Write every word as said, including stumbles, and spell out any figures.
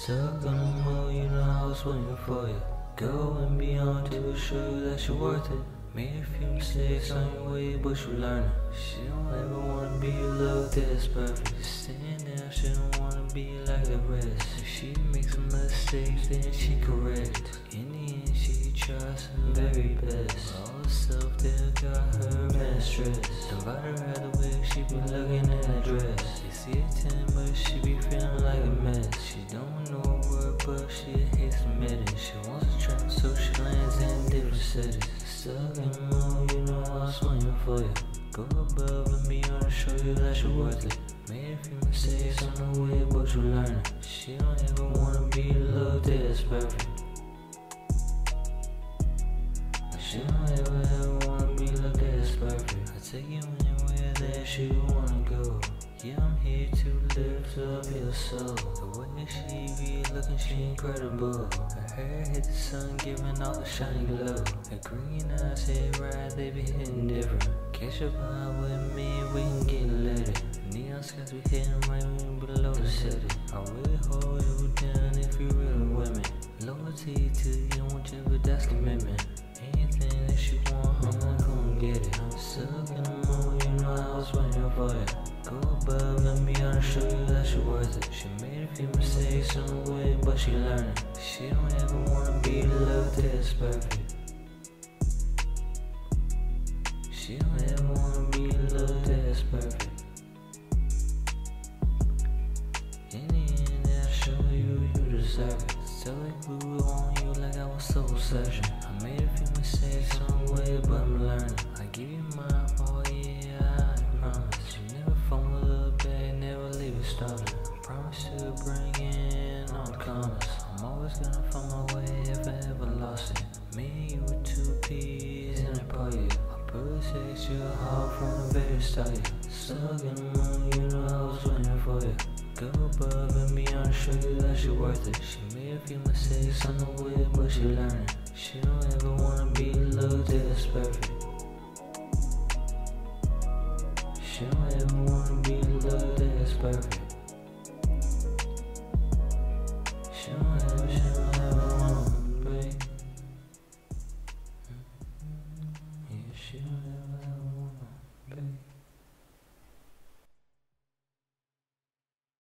Stuck on the moon, you know I was waiting for you. Go and beyond to show you that you're worth it. Made a few mistakes on your way, but you learn it. She don't ever wanna be a look that's perfect. Stand down, she don't wanna be like the rest. If she makes a mistake, then she correct. In the end, she tries her very best. All the stuff that got her mad stressed. Invite her out the way, she be looking at that dress. They see a ten, but she be feeling like a mess. She don't know a word, but she hates to admit it. She wants a trap, so she lands in different cities. Stuck in the moon, you know I was waiting for you. Go above and beyond to show you that you're worth it. Made a few mistakes on the way, but you learn it. She don't ever wanna be looked at as perfect. She don't ever ever wanna be looked at as perfect. I take you anywhere that you wanna go. Yeah, I'm here to lift up your soul. The way she be looking, she incredible. Her hair hit the sun, giving off the shiny glow. Her green eyes hit right, they be hitting different. Catch up high with me, we can get lit. Neon skies be hitting right below the city. I will hold you down if you really with me. Loyalty to you, won't you, but that's commitment. Anything that you want, I'm not gonna get it. I'm stuck in the moon, you know I was waiting for you. Go above and beyond to show you that you're worth it. She made a few mistakes on the way, but she learned it. She don't ever wanna be loved as perfect. She don't ever wanna be loved as perfect. In the end, I'll show you you deserve it. Still like glue on you like I was soul searching. I made a few mistakes on the way, but I'm learning. I give you my all, yeah, I promise. You never fumble the bag, never leave it started. I promise to bring in all the commas. I'm always gonna find my way if I ever lost it. Me and you were two peas in a party. I protect your heart from the very start. Stuck in the moon, you know I was waiting for you. Go above and beyond to show you that you're worth it. She made a few mistakes on the way, but she learned it. She don't ever wanna be looked at as perfect. She don't ever wanna be looked at as perfect.